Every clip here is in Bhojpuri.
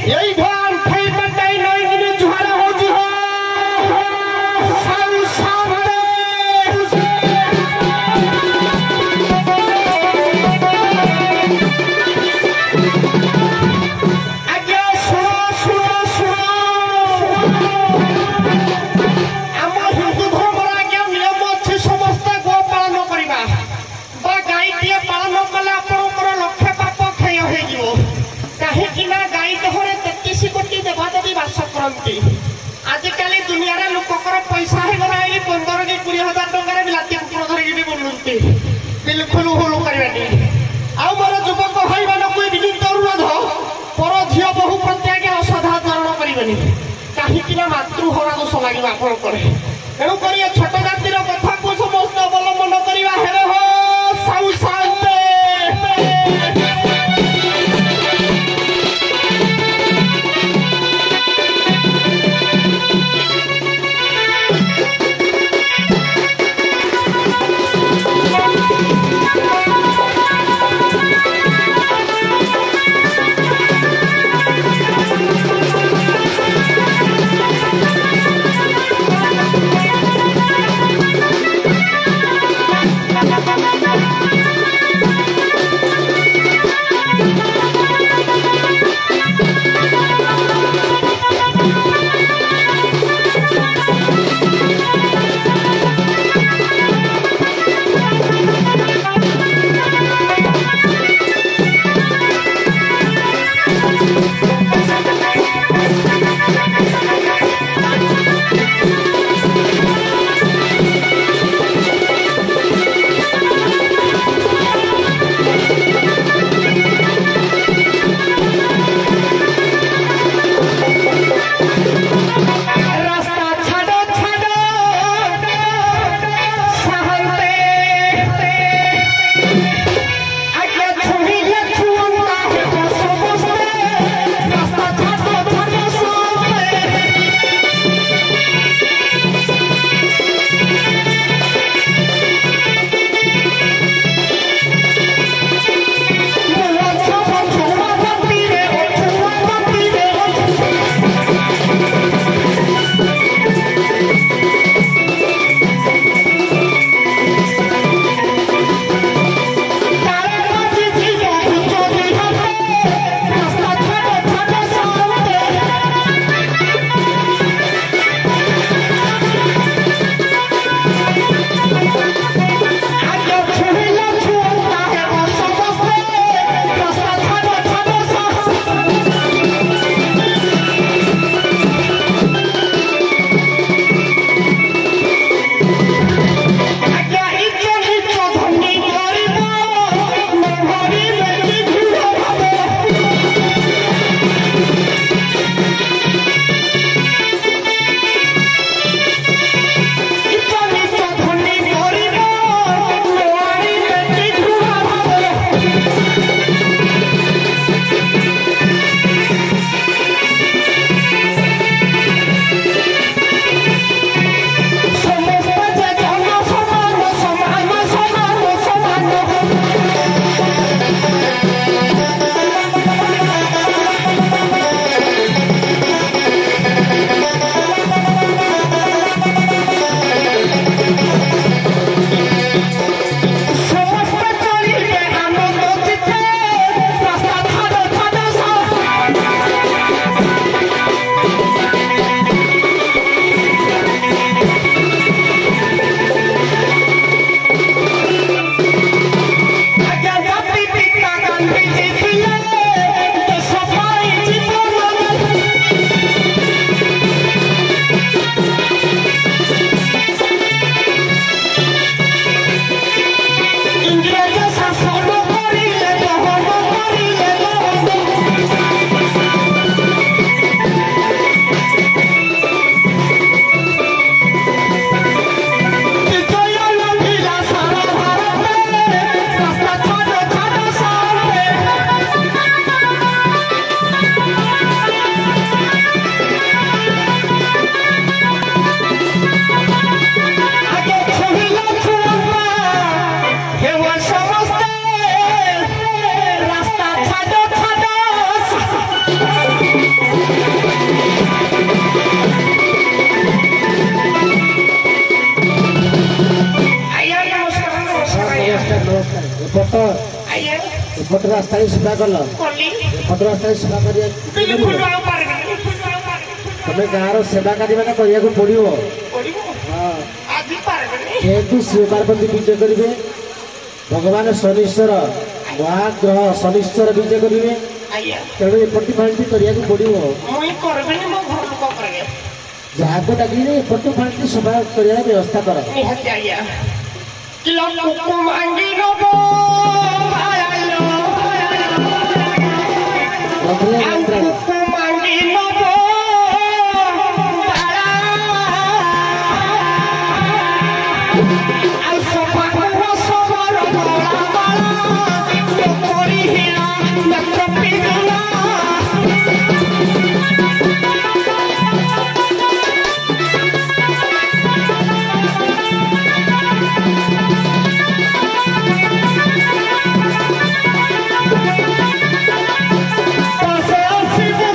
यही ध्यान ठाई बटाई नई गिने जुहारा हो जी हो साउ सामने आज्ञा सुनो सुनो सुनो आम हिंदू धर्मर आज्ञा नियम अच्छे समस्त गो पालन करवा बा गाईटे पालन कले आपंकर लक्ष्य पाप क्षय हो कहीं गाई देहरे 33 कोटी देवादेवी बास करती आजिकल दुनिया लोकर पैसा हो गला 15 कि 20 हजार टकर बिलाती कुकुर धरिकी बुलुंती बिल्कुल भूल करवानी आउ मोर युवक भाई मानक विनीत अनुरोध पर झील बहु प्रत्याज्ञ असाधारण करनी कहीं मातृहरा दोष लगे आपंकर तेणुक छोट जातिर कथा को समस्त अवलम्बन करवा हेले हो साउ शांति एपट रास्ता सेवा कल कली एपट रास्ता सेवा बिल्कुल आ पारबे तुम्हें गाँव सेवा करने पड़ो हाँ आज पारबे जेहेतु शिव पार्वती विजय करेंगे भगवान शनिश्वर महाग्रह शनिश्वर विजय करेंगे आया तेणु एपटी फाल्टी करने पड़ो मुई करबे मो घर लोक करे जहाँ को डाकिले एपट फाल्टी सफा करने व्यवस्था कर निहत आया किलो कुकु मांगी नबो आयालो कुकु मांगी नबो बाला आउ सफा को सबर बाला बाला कोरी हिला नत्र पिगला Você é o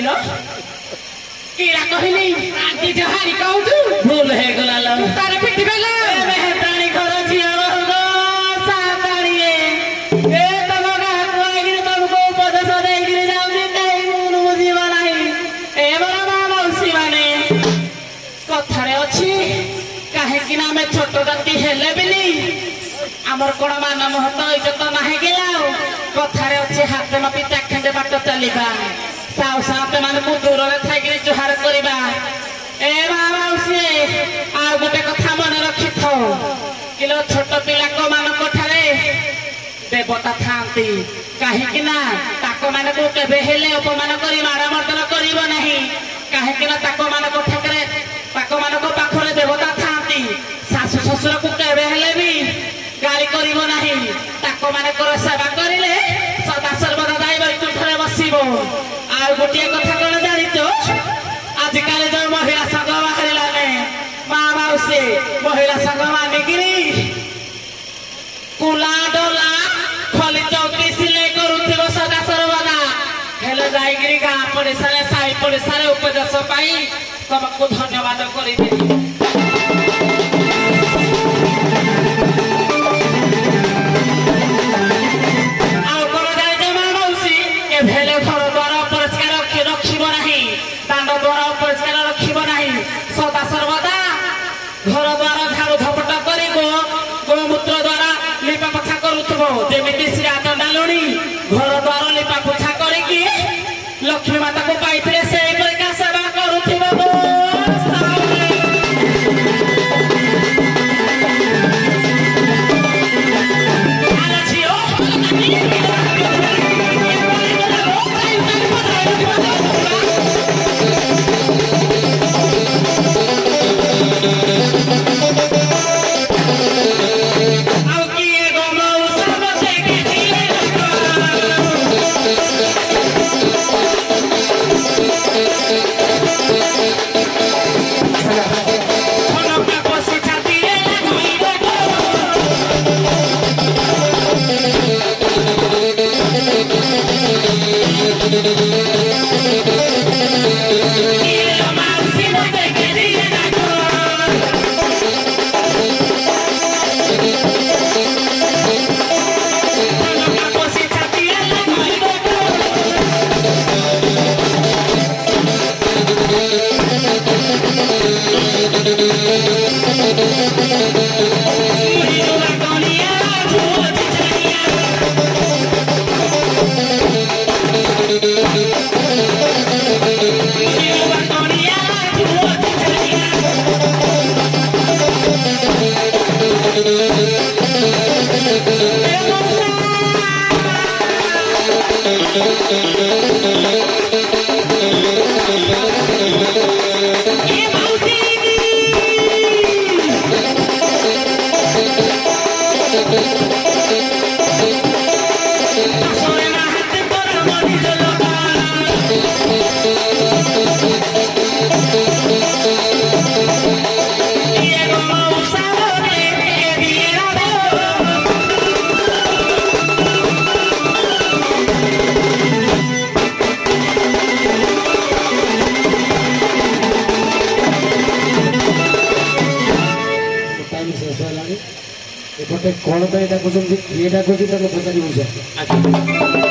କହିଲ କିରା କହିଲି ଆଜି ଯାହାରି କହୁଛୁ ଭୁଲ ହେଇଗଲା ଲ ତାର ପିଟି କହିଲା ମେହତାଣି ଘର ଝିଅ ରହୁଦ ସାତାଣିଏ ଏ ତମ ଗାଁକୁ ଆଇକିରି ତମକୁ ଉପଦେଶ ଦେଇକିରି ଯାଉଛି କେହି ମୁଣ୍ଡ ବୁଝିବ ନାହିଁ ଏ ବଡ଼ ମା ମାଉସୀ ମାନେ କଥାରେ ଅଛି କାହିଁକି ନା ଆମେ ଛୋଟ ଜାତି ହେଲେ ବିଲି ଆମର କଣ ମାନ ମହତ ଇଜ୍ଜତ ନାହିଁ କି ଆଉ କଥାରେ ଅଛି ହାତ ମାପି ଚାଖଣ୍ଡେ ବାଟ ଚାଲିବା ସାଉ ସାତେ ମାନଙ୍କୁ ଦୂରରେ ଥାଇକିରି ଜୁହାର କରିବା ଏ ମା ମାଉସୀ ଆଉ ଗୋଟେ କଥା ମନେ ରଖିଥାଉ କିଲୋ ଛୋଟ ପିଲାଙ୍କ ମାନଙ୍କ ଠାରେ ଦେବତା ଥାଆନ୍ତି କାହିଁକି ନା ତାଙ୍କ ମାନଙ୍କୁ କେବେ ହେଲେ ଅପମାନ କରି ମାଡ଼ ମର୍ଦ୍ଦନ କରିବ ନାହିଁ କାହିଁକି ନା ତାଙ୍କ ମାନଙ୍କ ପାଖରେ ଦେବତା ଥାଆନ୍ତି ଶାଶୁ ଶ୍ୱଶୁରକୁ କେବେ ହେଲେ ବି ଗାଳି କରିବ ନାହିଁ ତାଙ୍କ ମାନଙ୍କର ସେବା କରିଲେ ସଦା ସର୍ବଦା ଦାଇ ବୈକୁଣ୍ଠରେ ବସିବ ଆଉ ଗୋଟିଏ କଥା କଣ ଜାଣିଛ ଆଜିକାଲି ଯୋଉ ମହିଳା ସଂଘ ବାହାରିଲାନେ ମା ମାଉସୀ ମହିଳା ସଂଘ ମାନିକିରି କୁଲା ଡୋଲା ଖଲି ଚୌକି ସିଲେଇ କରୁଥିବ ସଦା ସର୍ବଦା ହେଲେ ଯାଇକିରି ଗାଁ ପଡ଼ିଶାରେ ସାହି ପଡ଼ିଶାରେ ଉପଦେଶ ପାଇ ତମକୁ ଧନ୍ୟବାଦ କରିଦେବି घर द्वार झाड़ू झपट कर गोमूत्र द्वारा लिपा पोछा करुमी श्री डालुणी घर द्वार लिपा पोछा करके लक्ष्मी माता को पाई से सेवा करुवा एपटे कौन डाकुं किए डाकुँ पचारि बुझा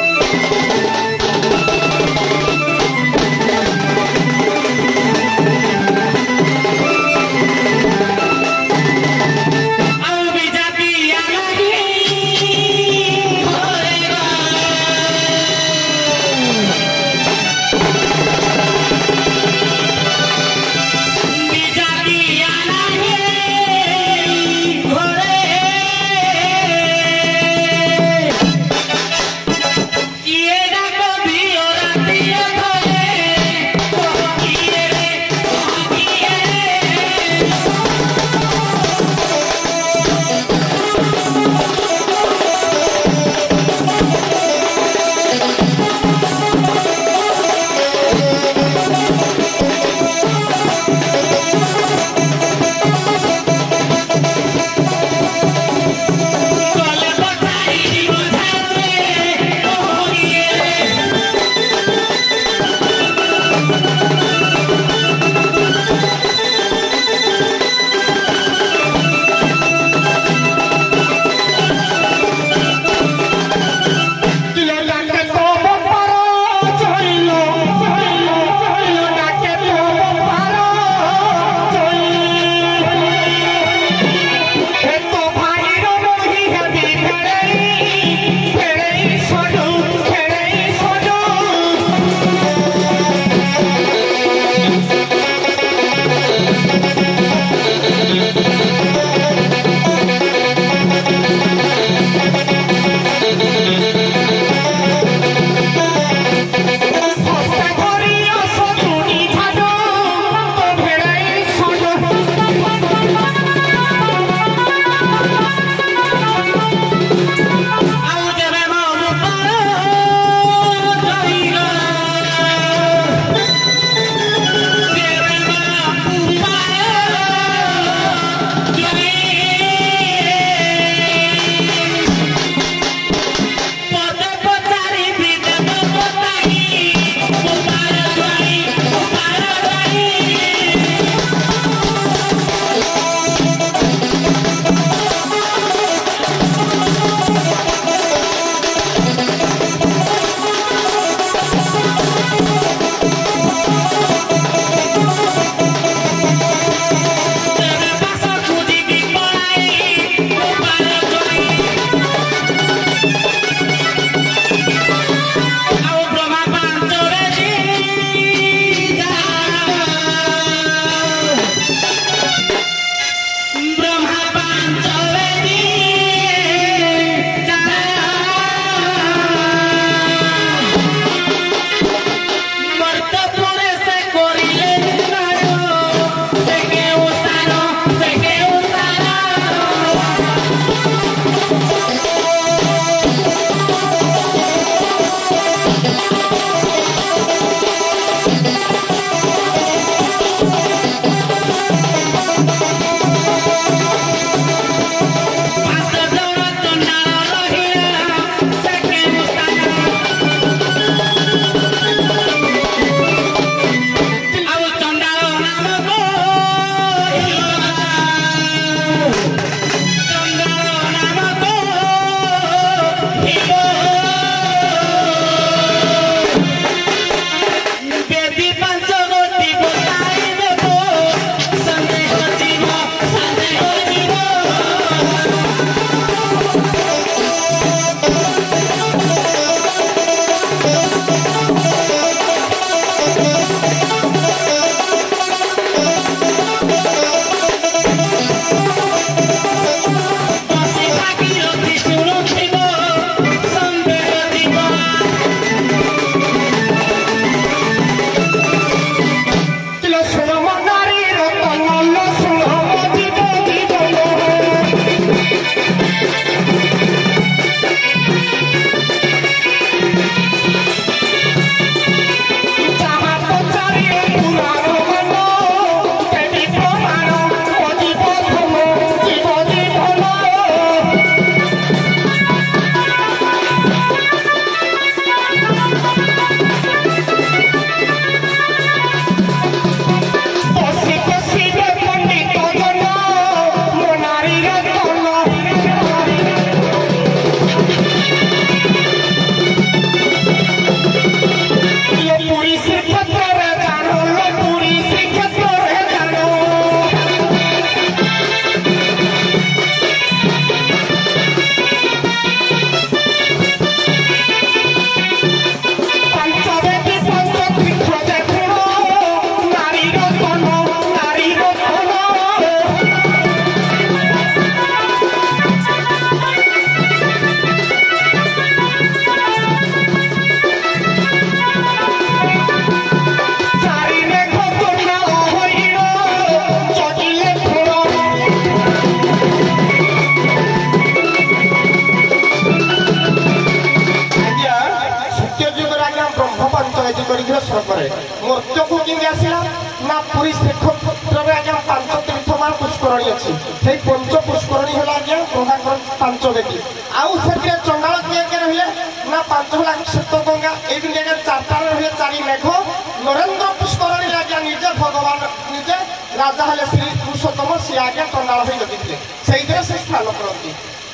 ମର୍ତ୍ତ୍ୟକୁ କେମିତି ଆସିଲା ନା ପୁରୀ ଶ୍ରୀକ୍ଷେତ୍ରରେ ଆଜ୍ଞା 5 ତୀର୍ଥମାନ ପୁଷ୍କରଣୀ ଅଛି। ସେଇ ପଞ୍ଚ ପୁଷ୍କରଣୀ ହେଲା ଆଜ୍ଞା ଗଙ୍ଗାଙ୍କର 5 ବେଦୀ। ଆଉ ସେଥିରେ ଚଣ୍ଡାଳ କିଏ ରହିଲେ ନା 5 ହେଲା ଶ୍ଵେତଗଙ୍ଗା। ଏଇଠି ଆଜ୍ଞା 4ଟାରେ ରହିଲେ 4 ମେଘ। ନରେନ୍ଦ୍ର ପୁଷ୍କରଣୀ ଆଜ୍ଞା ନିଜେ ଭଗବାନ ନିଜେ ରାଜା ହେଲେ ଶ୍ରୀ ପୁରୁଷୋତ୍ତମ ସିଏ ଆଜ୍ଞା ଚଣ୍ଡାଳ ହୋଇ ଲଗିଥିଲେ ସେଇଥିରେ ସେ ସ୍ନାନ କରନ୍ତି।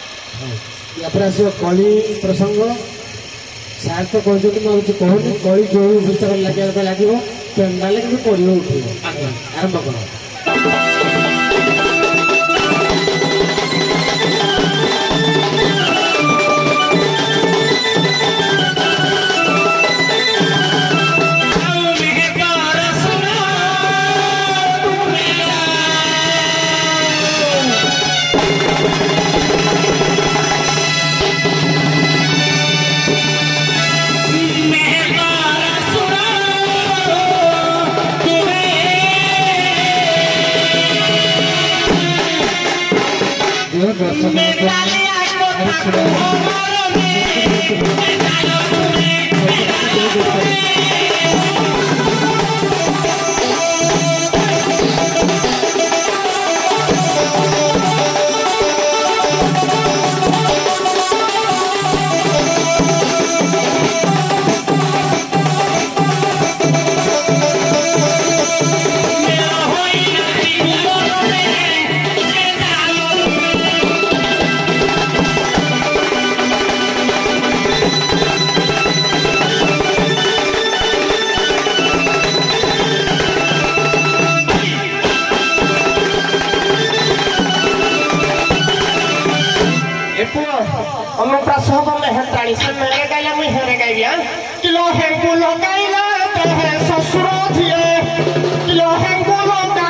ତାପରେ ଆସିବ କଳି ପ୍ରସଙ୍ଗ। ସାର୍ ତ କହିଛନ୍ତି ମୁଁ କିଛି କହୁନି। କଳି ଯୋଉ ଭିତରେ ଲାଗିବା କଥା ଲାଗିବ ପେଣ୍ଡାଲେ କିନ୍ତୁ ପଡ଼ିବ ଉଠିବ। ଆରମ୍ଭ କର। किलो है गुलो गाइला तो है ससुरो थिए किलो है गुलो